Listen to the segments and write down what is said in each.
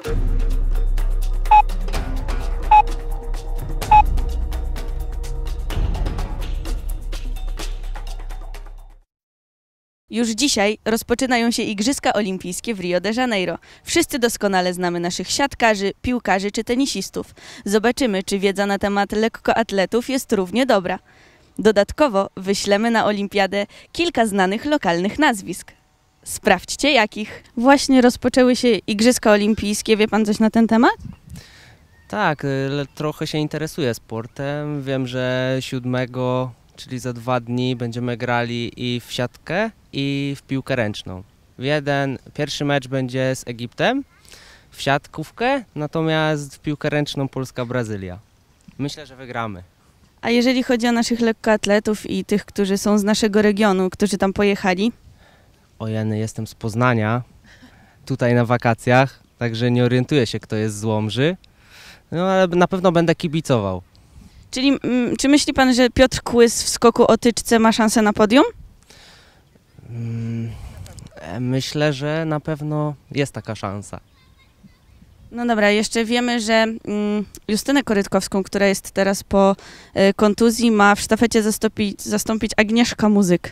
Już dzisiaj rozpoczynają się Igrzyska Olimpijskie w Rio de Janeiro. Wszyscy doskonale znamy naszych siatkarzy, piłkarzy czy tenisistów. Zobaczymy, czy wiedza na temat lekkoatletów jest równie dobra. Dodatkowo wyślemy na olimpiadę kilka znanych lokalnych nazwisk. Sprawdźcie jakich. Właśnie rozpoczęły się Igrzyska Olimpijskie. Wie pan coś na ten temat? Tak, trochę się interesuję sportem. Wiem, że 7, czyli za 2 dni, będziemy grali i w siatkę, i w piłkę ręczną. Pierwszy mecz będzie z Egiptem w siatkówkę, natomiast w piłkę ręczną Polska-Brazylia. Myślę, że wygramy. A jeżeli chodzi o naszych lekkoatletów i tych, którzy są z naszego regionu, którzy tam pojechali? Ojeny, jestem z Poznania, tutaj na wakacjach, także nie orientuję się, kto jest z Łomży, no ale na pewno będę kibicował. Czyli czy myśli pan, że Piotr Kłys w skoku o tyczce ma szansę na podium? Myślę, że na pewno jest taka szansa. No dobra, jeszcze wiemy, że Justynę Korytkowską, która jest teraz po kontuzji, ma w sztafecie zastąpić Agnieszka Muzyk.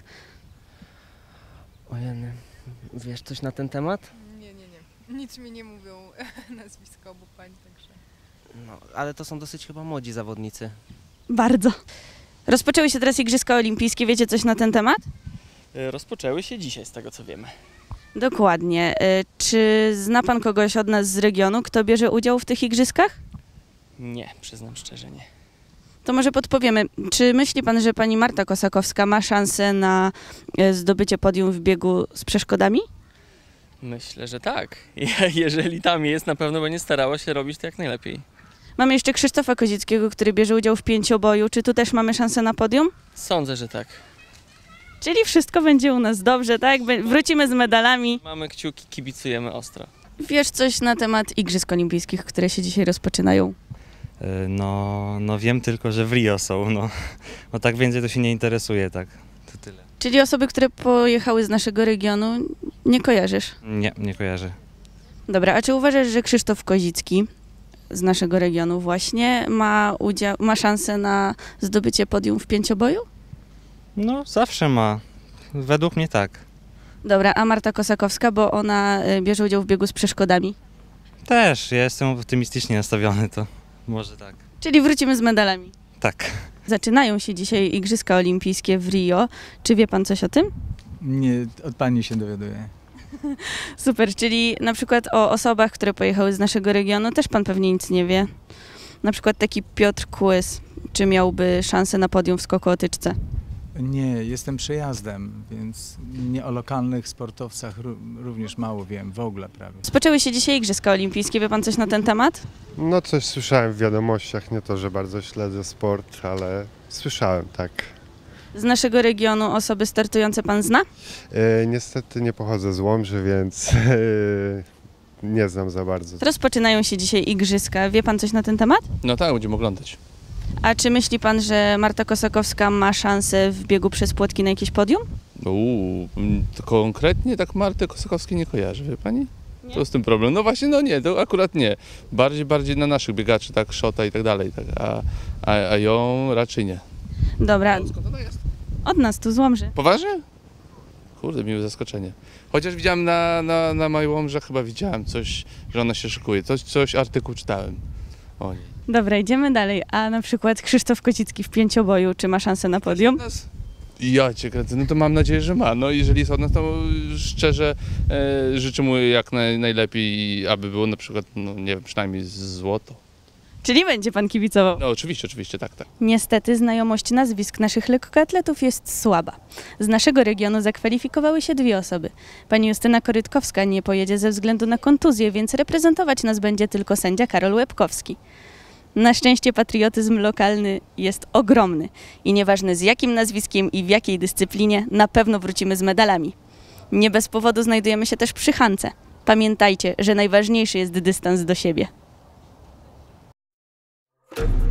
Ojeny, wiesz coś na ten temat? Nie. Nic mi nie mówią nazwiska obu pań, także... No, ale to są dosyć chyba młodzi zawodnicy. Bardzo. Rozpoczęły się teraz Igrzyska Olimpijskie. Wiecie coś na ten temat? Rozpoczęły się dzisiaj, z tego co wiemy. Dokładnie. Czy zna pan kogoś od nas z regionu, kto bierze udział w tych igrzyskach? Nie, przyznam szczerze, nie. To może podpowiemy. Czy myśli pan, że pani Marta Kosakowska ma szansę na zdobycie podium w biegu z przeszkodami? Myślę, że tak. Jeżeli tam jest, na pewno będzie starała się robić to jak najlepiej. Mamy jeszcze Krzysztofa Kozickiego, który bierze udział w pięcioboju. Czy tu też mamy szansę na podium? Sądzę, że tak. Czyli wszystko będzie u nas dobrze, tak? Wrócimy z medalami. Mamy kciuki, kibicujemy ostro. Wiesz coś na temat Igrzysk Olimpijskich, które się dzisiaj rozpoczynają? No wiem tylko, że w Rio są, no tak więcej to się nie interesuje, tak, to tyle. Czyli osoby, które pojechały z naszego regionu, nie kojarzysz? Nie kojarzę. Dobra, a czy uważasz, że Krzysztof Kozicki z naszego regionu właśnie ma szansę na zdobycie podium w pięcioboju? No zawsze ma, według mnie tak. Dobra, a Marta Kosakowska, bo ona bierze udział w biegu z przeszkodami? Też, ja jestem optymistycznie nastawiony, to może tak. Czyli wrócimy z medalami. Tak. Zaczynają się dzisiaj Igrzyska Olimpijskie w Rio. Czy wie pan coś o tym? Nie, od pani się dowiaduję. Super, czyli na przykład o osobach, które pojechały z naszego regionu, też pan pewnie nic nie wie. Na przykład taki Piotr Kłys, czy miałby szansę na podium w skoku o tyczce? Nie, jestem przejazdem, więc nie o lokalnych sportowcach również mało wiem, w ogóle prawie. Rozpoczęły się dzisiaj Igrzyska Olimpijskie, wie pan coś na ten temat? No coś słyszałem w wiadomościach, nie to, że bardzo śledzę sport, ale słyszałem, tak. Z naszego regionu osoby startujące pan zna? Niestety nie pochodzę z Łomży, więc nie znam za bardzo. Rozpoczynają się dzisiaj Igrzyska, wie pan coś na ten temat? No tak, będziemy oglądać. A czy myśli pan, że Marta Kosakowska ma szansę w biegu przez płotki na jakieś podium? To konkretnie tak Marty Kosakowskiej nie kojarzę, wie pani? Nie? To jest ten problem. No właśnie, no nie, to akurat nie. Bardziej na naszych biegaczy, tak, Szota i tak dalej, tak, a ją raczej nie. Dobra. Skąd ona jest? Od nas, tu z Łomży. Poważnie? Kurde, miłe zaskoczenie. Chociaż widziałem na mojej Łomży, chyba widziałem coś, że ona się szykuje. Coś artykuł czytałem o niej. Dobra, idziemy dalej. A na przykład Krzysztof Kozicki w pięcioboju, czy ma szansę na podium? Ja cię kręcę, no to mam nadzieję, że ma. No jeżeli jest od nas, to szczerze życzę mu jak najlepiej, aby było na przykład, no nie wiem, przynajmniej złoto. Czyli będzie pan kibicował? No oczywiście, tak. Niestety znajomość nazwisk naszych lekkoatletów jest słaba. Z naszego regionu zakwalifikowały się 2 osoby. Pani Justyna Korytkowska nie pojedzie ze względu na kontuzję, więc reprezentować nas będzie tylko sędzia Karol Łebkowski. Na szczęście patriotyzm lokalny jest ogromny i nieważne z jakim nazwiskiem i w jakiej dyscyplinie, na pewno wrócimy z medalami. Nie bez powodu znajdujemy się też przy Hance. Pamiętajcie, że najważniejszy jest dystans do siebie.